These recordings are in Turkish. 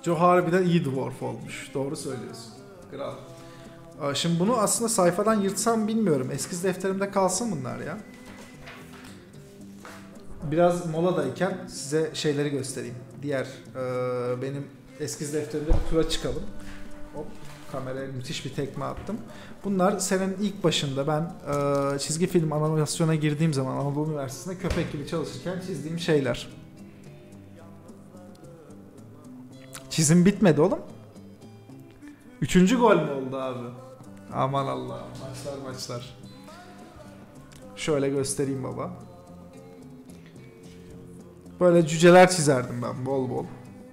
Joe harbiden iyi dwarf olmuş. Doğru söylüyorsun. Kral. Şimdi bunu aslında sayfadan yırtsam bilmiyorum. Eskiz defterimde kalsın bunlar ya. Biraz moladayken size şeyleri göstereyim. Diğer benim eskiz defterimde bir tura çıkalım. Hop, kameraya müthiş bir tekme attım. Bunlar senenin ilk başında ben çizgi film animasyona girdiğim zaman Anadolu Üniversitesi'nde köpek gibi çalışırken çizdiğim şeyler. Çizim bitmedi oğlum. 3. gol mü oldu abi? Aman Allah, maçlar. Şöyle göstereyim baba. Böyle cüceler çizerdim ben bol bol.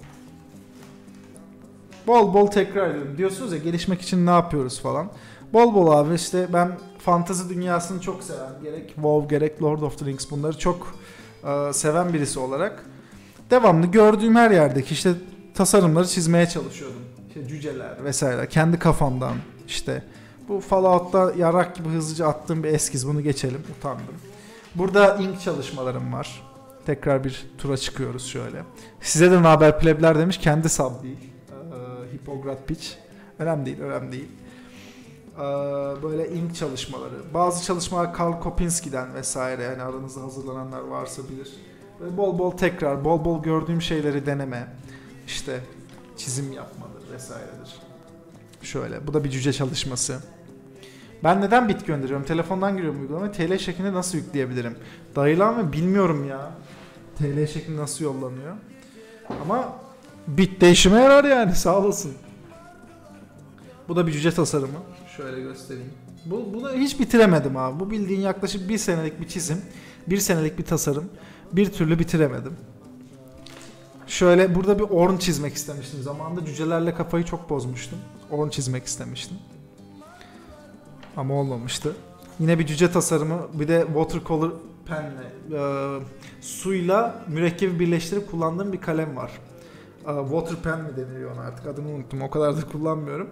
Bol bol tekrar ediyorum. Diyorsunuz ya gelişmek için ne yapıyoruz falan. Bol bol abi işte ben fantasy dünyasını çok seven, gerek WoW gerek Lord of the Rings bunları çok seven birisi olarak devamlı gördüğüm her yerdeki işte tasarımları çizmeye çalışıyordum. İşte cüceler vesaire kendi kafamdan işte bu Fallout'ta yarak gibi hızlıca attığım bir eskiz, bunu geçelim, utandım. Burada ink çalışmalarım var. Tekrar bir tura çıkıyoruz şöyle. Size de naber plebler demiş, kendi sub değil. Hippograt Pitch. Önemli değil. Böyle ink çalışmaları. Bazı çalışmalar Karl Kopinski'den vesaire. Yani aranızda hazırlananlar varsa bilir. Böyle bol bol tekrar, bol bol gördüğüm şeyleri deneme. İşte çizim yapmadır vesairedir. Şöyle. Bu da bir cüce çalışması. Ben neden bit gönderiyorum? Telefondan giriyorum uygulamaya. TL şeklinde nasıl yükleyebilirim? Dayılan mı? Bilmiyorum ya. TL şeklinde nasıl yollanıyor? Ama bit de işime yarar yani. Sağ olasın. Bu da bir cüce tasarımı. Şöyle göstereyim. Bunu hiç bitiremedim abi. Bu bildiğin yaklaşık 1 senelik bir çizim. 1 senelik bir tasarım. Bir türlü bitiremedim. Şöyle burada bir Orn çizmek istemiştim. Zamanında cücelerle kafayı çok bozmuştum. Orn çizmek istemiştim. Ama olmamıştı. Yine bir cüce tasarımı. Bir de watercolor penle. Suyla mürekkebi birleştirip kullandığım bir kalem var. Water pen mi deniliyor ona artık, adını unuttum. O kadar da kullanmıyorum.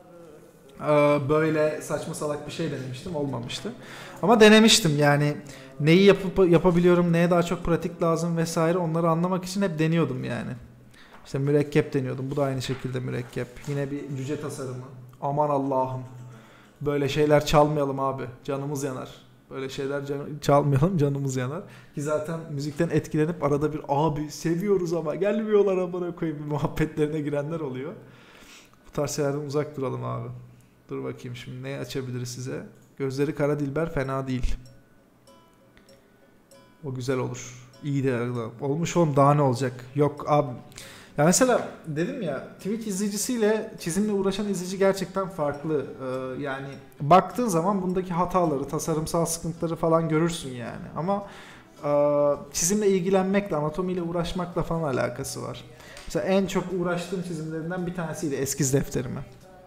Böyle saçma salak bir şey denemiştim, olmamıştı. Ama denemiştim yani neyi yapabiliyorum, neye daha çok pratik lazım vesaire, onları anlamak için hep deniyordum yani. İşte mürekkep deniyordum, bu da aynı şekilde mürekkep. Yine bir cüce tasarımı. Aman Allah'ım. Böyle şeyler çalmayalım abi, canımız yanar. Böyle şeyler çalmayalım, canımız yanar. Ki zaten müzikten etkilenip arada bir abi seviyoruz ama gelmiyorlar amına koyayım muhabbetlerine girenler oluyor. Bu tarz şeylerden uzak duralım abi. Dur bakayım şimdi ne açabiliriz size. Gözleri kara Dilber fena değil. O güzel olur. İyi de olmuş oğlum, daha ne olacak? Yok abi. Ya mesela dedim ya, Twitch izleyicisiyle çizimle uğraşan izleyici gerçekten farklı. Yani baktığın zaman bundaki hataları, tasarımsal sıkıntıları falan görürsün yani. Ama çizimle ilgilenmekle, anatomiyle uğraşmakla falan alakası var. Mesela en çok uğraştığım çizimlerinden bir tanesiydi eskiz defterime.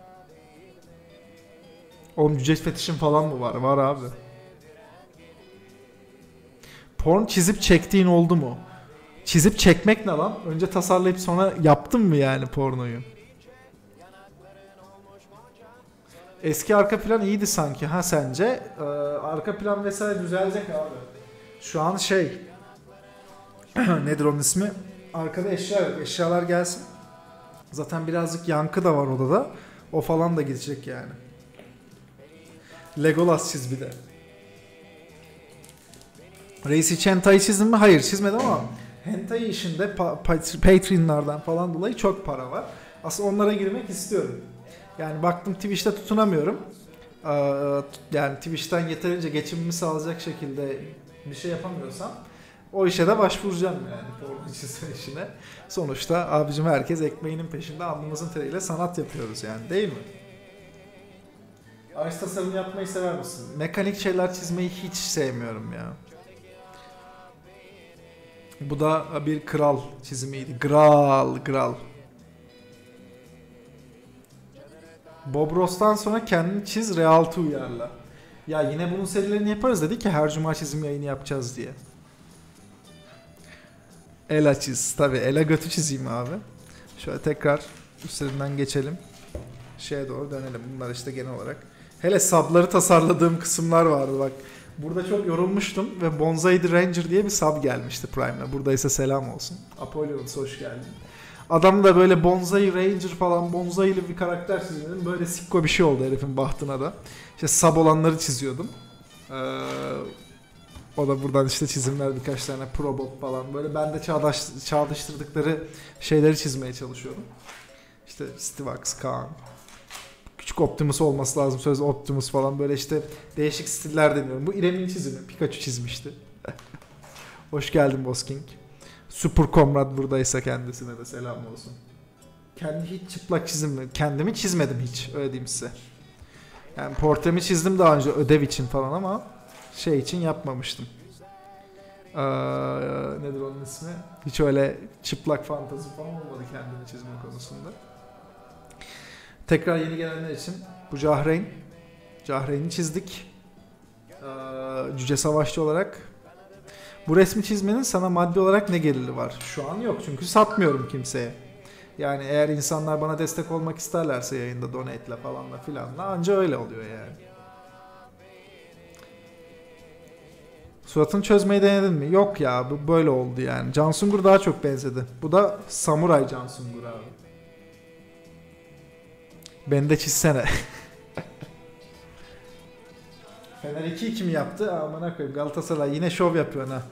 Oğlum cüce fetişim falan mı var? Var abi. Porn çizip çektiğin oldu mu? Çizip çekmek ne lan? Önce tasarlayıp sonra yaptın mı yani pornoyu? Eski arka plan iyiydi sanki. Ha sence? Arka plan vesaire düzelecek abi. Şu an şey... nedir onun ismi? Arkada eşya yok. Eşyalar gelsin. Zaten birazcık yankı da var odada. O falan da gidecek yani. Legolas çiz bir de. Reis Hentai çizdin mi? Hayır çizmedim ama hentai işinde Patreon'lardan falan dolayı çok para var. Aslında onlara girmek istiyorum. Yani baktım Twitch'te tutunamıyorum. Yani Twitch'ten yeterince geçimimi sağlayacak şekilde bir şey yapamıyorsam o işe de başvuracağım yani, porno çizme işine. Sonuçta abicim herkes ekmeğinin peşinde, alnımızın teriyle sanat yapıyoruz yani, değil mi? Ağaç tasarımı yapmayı sever misin? Mekanik şeyler çizmeyi hiç sevmiyorum ya. Bu da bir kral çizimiydi. Gral. Bob Ross'tan sonra kendini çiz, reality uyarla. Ya yine bunun serilerini yaparız dedi ki her cuma çizim yayını yapacağız diye. Ela çiz. Tabii Ela götü çizeyim abi. Şöyle tekrar üstlerinden geçelim. Şeye doğru dönelim. Bunlar işte genel olarak. Hele sabları tasarladığım kısımlar vardı bak. Burada çok yorulmuştum ve Bonsai the Ranger diye bir sub gelmişti Prime'la. Buradaysa selam olsun. Apollonus hoş geldin. Adam da böyle Bonsai Ranger falan bonsai'li bir karakter çizdim. Böyle sikko bir şey oldu herifin bahtına da. İşte sub olanları çiziyordum. O da buradan işte çizimler birkaç tane Probot falan. Böyle ben de çağdaştırdıkları şeyleri çizmeye çalışıyorum. İşte Stivax, Kaan. Küçük Optimus olması lazım. Söz Optimus falan böyle işte değişik stiller deniyorum. Bu İrem'in çizimi. Pikachu çizmişti. Hoş geldin Bosking. Super Comrade buradaysa kendisine de selam olsun. Kendi hiç çıplak çizim mi? Kendimi çizmedim hiç. Öyle diyeyim size. Yani portremi çizdim daha önce ödev için falan ama şey için yapmamıştım. Nedir onun ismi? Hiç öyle çıplak fantezi falan olmadı kendini çizme konusunda. Tekrar yeni gelenler için bu Cahreyn. Cahreyn'i çizdik. Cüce Savaşçı olarak. Bu resmi çizmenin sana maddi olarak ne geliri var? Şu an yok çünkü satmıyorum kimseye. Yani eğer insanlar bana destek olmak isterlerse yayında donate'le falanla filanla anca öyle oluyor yani. Suratını çözmeyi denedin mi? Yok ya bu böyle oldu yani. Can Sungur daha çok benzedi. Bu da Samuray Can Sungur abi. Beni de çizsene. Fener 2 kim yaptı? Aman koyayım Galatasaray yine şov yapıyor ha.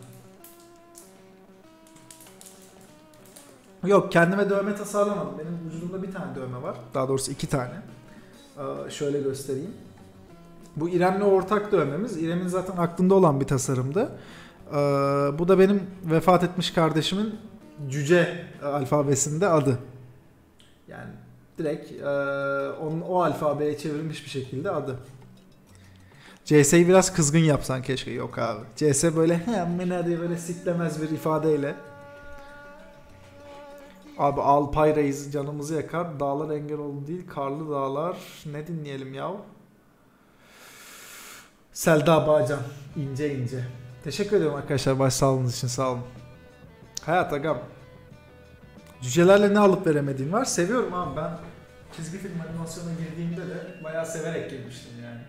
Yok kendime dövme tasarlamadım. Benim vücudumda bir tane dövme var. Daha doğrusu 2 tane. Şöyle göstereyim. Bu İrem'le ortak dövmemiz. İrem'in zaten aklında olan bir tasarımdı. Bu da benim vefat etmiş kardeşimin cüce alfabesinde adı. Yani direkt onun o alfabeye çevrilmiş bir şekilde adı. CS'yi biraz kızgın yapsan keşke. Yok abi. CS böyle hemen diye böyle siklemez bir ifadeyle. Abi Alpay Reis canımızı yakar. Dağlar engel oldu değil. Karlı dağlar. Ne dinleyelim yav? Selda Bağcan. İnce ince. Teşekkür ediyorum arkadaşlar başsağlığınız için sağ olun. Hayat agam. Cücelerle ne alıp veremediğin var? Seviyorum abi ben. Çizgi film animasyona girdiğimde de bayağı severek girmiştim yani.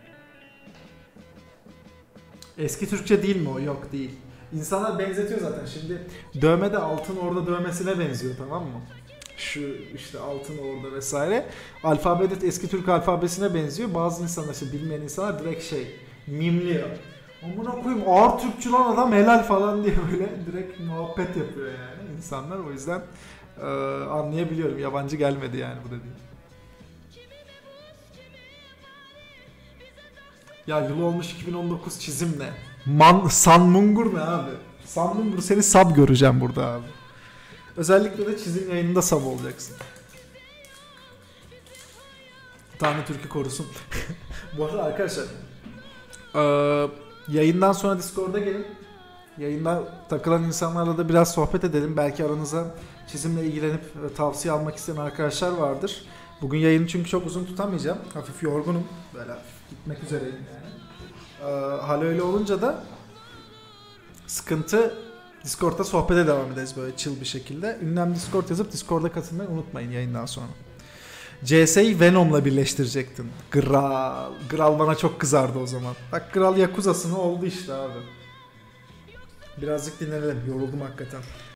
Eski Türkçe değil mi o? Yok değil. İnsanlar benzetiyor zaten. Şimdi dövme de Altın Orda dövmesine benziyor tamam mı? Şu işte Altın Orda vesaire. Alfabede eski Türk alfabesine benziyor. Bazı insanlar işte bilmeyen insanlar direkt mimliyor. Amına koyayım ağır Türkçü lan adam helal falan diye böyle direkt muhabbet yapıyor yani insanlar. O yüzden anlayabiliyorum. Yabancı gelmedi yani bu dediğim. Ya yıl olmuş 2019 çizim ne? Sanmungur ne abi? Sanmungur seni sub göreceğim burada abi. Özellikle de çizim yayınında sub olacaksın. Tanrı Türk'ü korusun. Bu arada arkadaşlar yayından sonra Discord'a gelin. Yayında takılan insanlarla da biraz sohbet edelim. Belki aranıza çizimle ilgilenip tavsiye almak isteyen arkadaşlar vardır. Bugün yayını çünkü çok uzun tutamayacağım. Hafif yorgunum. Böyle gitmek üzereyim yani. Hal öyle olunca da sıkıntı Discord'da sohbete devam ederiz böyle chill bir şekilde. Ünlem Discord yazıp Discord'a katılmayı unutmayın yayından sonra. CS'yi Venom'la birleştirecektin. Gral. Gral bana çok kızardı o zaman. Bak Gral Yakuza'sını oldu işte abi. Birazcık dinlenelim. Yoruldum hakikaten.